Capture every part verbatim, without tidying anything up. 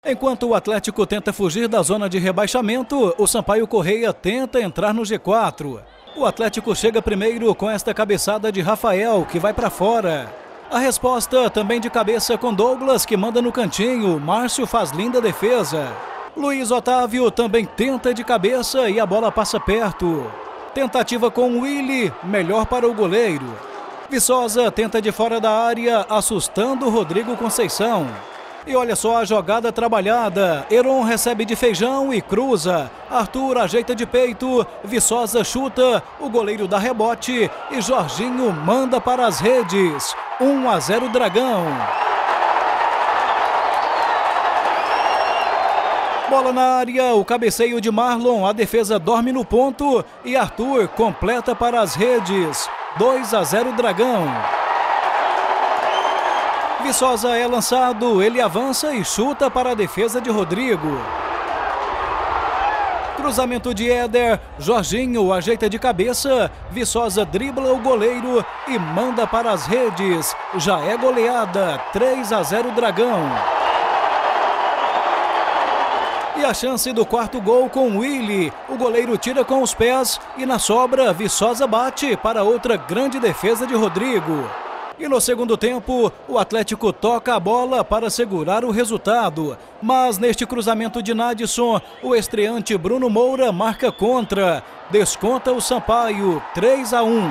Enquanto o Atlético tenta fugir da zona de rebaixamento, o Sampaio Corrêa tenta entrar no G quatro. O Atlético chega primeiro com esta cabeçada de Rafael, que vai para fora. A resposta também de cabeça com Douglas, que manda no cantinho. Márcio faz linda defesa. Luiz Otávio também tenta de cabeça e a bola passa perto. Tentativa com Willy, melhor para o goleiro. Viçosa tenta de fora da área, assustando Rodrigo Conceição. E olha só a jogada trabalhada. Heron recebe de feijão e cruza. Arthur ajeita de peito. Viçosa chuta. O goleiro dá rebote. E Jorginho manda para as redes. um a zero Dragão. Bola na área. O cabeceio de Marlon. A defesa dorme no ponto. E Arthur completa para as redes. dois a zero Dragão. Viçosa é lançado, ele avança e chuta para a defesa de Rodrigo. Cruzamento de Éder, Jorginho ajeita de cabeça, Viçosa dribla o goleiro e manda para as redes. Já é goleada, três a zero Dragão. E a chance do quarto gol com Willy. O goleiro tira com os pés e na sobra Viçosa bate para outra grande defesa de Rodrigo. E no segundo tempo, o Atlético toca a bola para segurar o resultado. Mas neste cruzamento de Nadson, o estreante Bruno Moura marca contra. Desconta o Sampaio, três a um.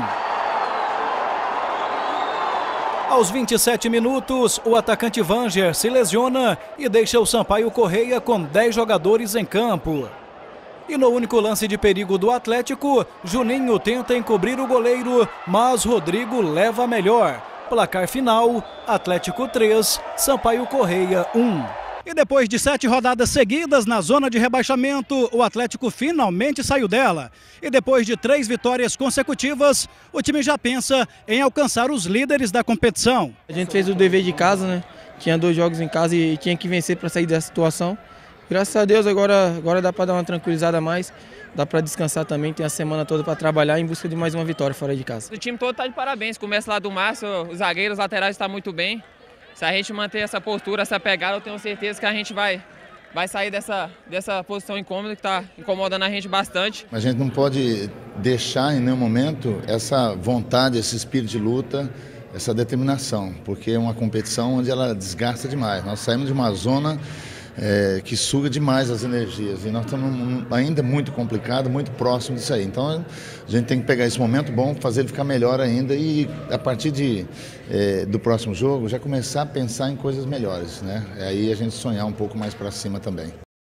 Aos vinte e sete minutos, o atacante Vanger se lesiona e deixa o Sampaio Corrêa com dez jogadores em campo. E no único lance de perigo do Atlético, Juninho tenta encobrir o goleiro, mas Rodrigo leva a melhor. Placar final, Atlético três, Sampaio Corrêa um. E depois de sete rodadas seguidas na zona de rebaixamento, o Atlético finalmente saiu dela. E depois de três vitórias consecutivas, o time já pensa em alcançar os líderes da competição. A gente fez o dever de casa, né? Tinha dois jogos em casa e tinha que vencer para sair dessa situação. Graças a Deus agora, agora dá para dar uma tranquilizada a mais, dá para descansar também, tem a semana toda para trabalhar em busca de mais uma vitória fora de casa. O time todo está de parabéns, começa lá do Márcio, os zagueiros, os laterais estão muito bem. Se a gente manter essa postura, essa pegada, eu tenho certeza que a gente vai, vai sair dessa, dessa posição incômoda que está incomodando a gente bastante. A gente não pode deixar em nenhum momento essa vontade, esse espírito de luta, essa determinação, porque é uma competição onde ela desgasta demais. Nós saímos de uma zona É, que suga demais as energias e nós estamos ainda muito complicado, muito próximo disso aí. Então a gente tem que pegar esse momento bom, fazer ele ficar melhor ainda e a partir de, é, do próximo jogo já começar a pensar em coisas melhores, né? Aí a gente sonhar um pouco mais para cima também.